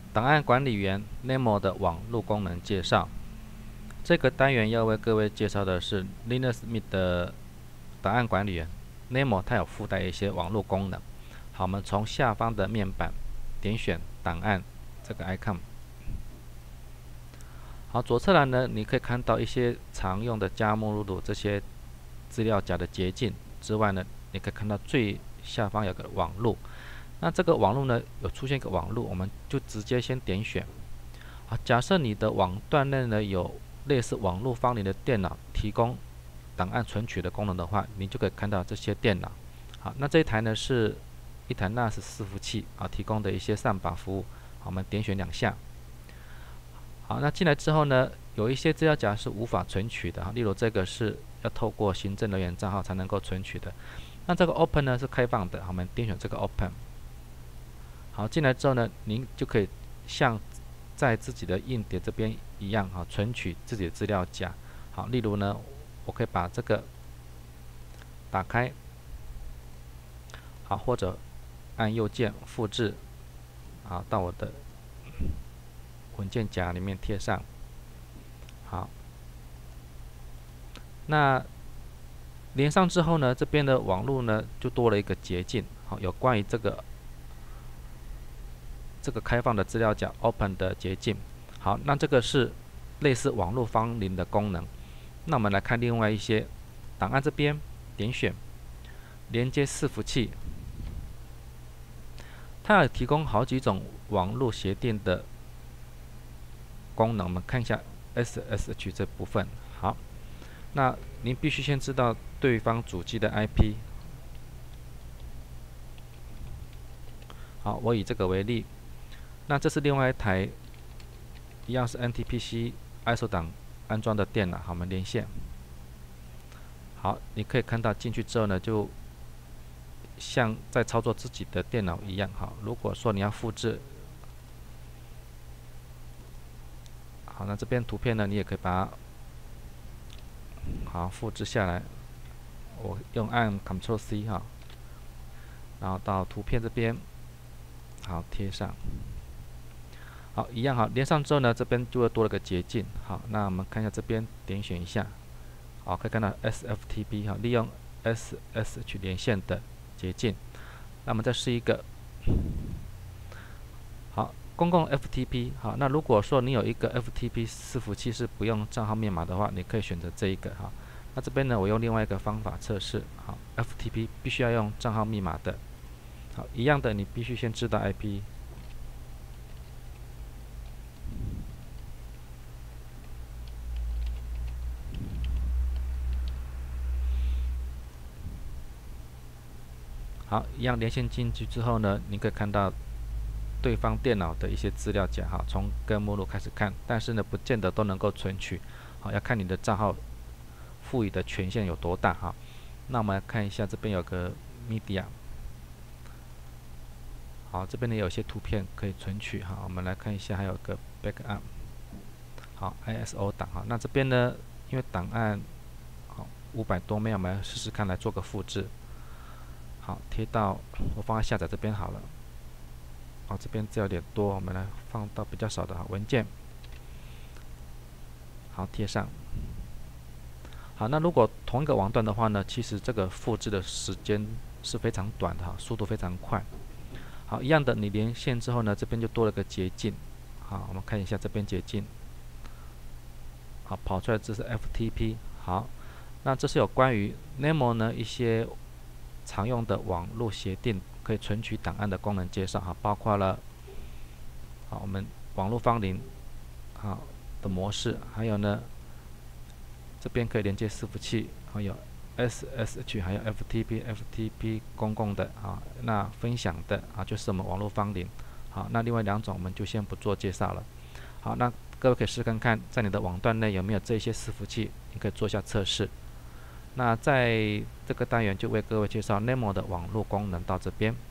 档案管理员 Nemo 的网络功能介绍。这个单元要为各位介绍的是 Linux Mint 的档案管理员 Nemo， 它有附带一些网络功能。好，我们从下方的面板点选档案这个 icon。好，左侧栏呢，你可以看到一些常用的加目录的这些资料夹的捷径之外呢，你可以看到最下方有个网络。那这个网络呢，有出现一个网络，我们就直接先点选。好，假设你的网段内呢有类似网络芳邻的电脑提供档案存取的功能的话，你就可以看到这些电脑。好，那这一台呢是一台 NAS 伺服器提供的一些上把服务。好，我们点选2下。好，那进来之后呢，有一些资料夹是无法存取的，例如这个是要透过行政人员账号才能够存取的。那这个 Open 呢是开放的，好，我们点选这个 Open。好，进来之后呢，您就可以像在自己的硬碟这边一样，存取自己的资料夹。好，例如呢，我可以把这个打开，好，或者按右键复制，好，到我的文件夹里面贴上。好，那连上之后呢，这边的网络呢就多了一个捷径。好，有关于这个开放的资料夹 Open 的捷径。好，那这个是类似网络芳邻的功能。那我们来看另外一些档案，这边点选连接伺服器，它有提供好几种网络协定的功能。我们看一下 SSH 这部分。好，那您必须先知道对方主机的 IP。好，我以这个为例。那这是另外一台，一样是 NTPC ISO 档安装的电脑。好，我们连线。好，你可以看到进去之后呢，就像在操作自己的电脑一样。好，如果说你要复制，好，那这边图片呢，你也可以把它复制下来。我按 Ctrl C 哈，然后到图片这边，好，贴上。好，一样好，连上之后呢，这边就会多了个捷径。好，那我们看一下这边，点选一下，好，可以看到 SFTP 哈，利用 SSH 连线的捷径。那我们再试一个，好，公共 FTP。好，那如果说你有一个 FTP 伺服器是不用账号密码的话，你可以选择这一个哈。那这边呢，我用另外一个方法测试。好 ，FTP 必须要用账号密码的。好，一样的，你必须先知道 IP。好，一样连线进去之后呢，你可以看到对方电脑的一些资料夹。好，从根目录开始看，但是呢，不见得都能够存取。好，要看你的账号赋予的权限有多大。哈，那我们来看一下，这边有个 media。好，这边呢有些图片可以存取。好，我们来看一下，还有个 backup。好 ，ISO 档。好，那这边呢，因为档案好500多 MB， 我们来试试看，来做个复制。好，贴到我放在下载这边好了。好，这边资料有点多，我们来放到比较少的文件。好，贴上。好，那如果同一个网段的话呢，其实这个复制的时间是非常短的，速度非常快。好，一样的，你连线之后呢，这边就多了个捷径。好，我们看一下这边捷径。好，跑出来这是 FTP。好，那这是有关于 Nemo 呢一些常用的网络协定可以存取档案的功能介绍。哈，包括了我们网络芳邻的模式，还有呢这边可以连接伺服器，还有 SSH， 还有 FTP 公共的那分享的就是我们网络芳邻。好，那另外2种我们就先不做介绍了。好，那各位可以试看看，在你的网段内有没有这些伺服器，你可以做一下测试。那在这个单元就为各位介绍 Nemo 的网络功能到这边。